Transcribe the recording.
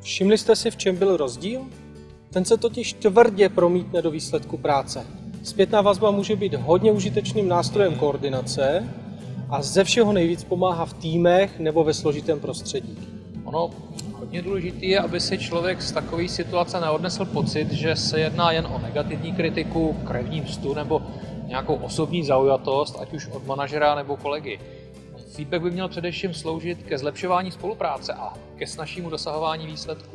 Všimli jste si, v čem byl rozdíl? Ten se totiž tvrdě promítne do výsledku práce. Zpětná vazba může být hodně užitečným nástrojem koordinace a ze všeho nejvíc pomáhá v týmech nebo ve složitém prostředí. Ono hodně důležité je, aby si člověk z takové situace neodnesl pocit, že se jedná jen o negativní kritiku, krevní mstu nebo nějakou osobní zaujatost, ať už od manažera nebo kolegy. Feedback by měl především sloužit ke zlepšování spolupráce a ke snazšímu dosahování výsledků.